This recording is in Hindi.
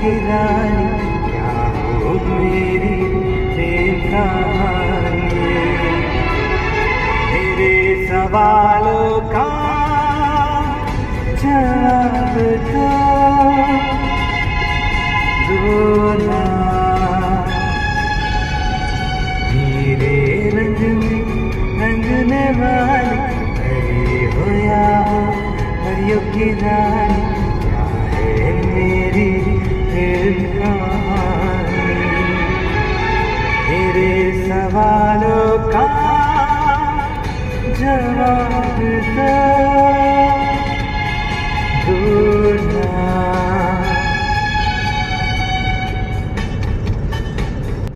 की रानी, क्या हो मेरी प्रेम कहानी। मेरे सवालों का जवाब दो ना। मेरे रंग में रंगने वाली, हरी हो या हो हरियों की रानी, क्या है मेरी प्रेम कहानी। मेरे सवालों का जवाब दो।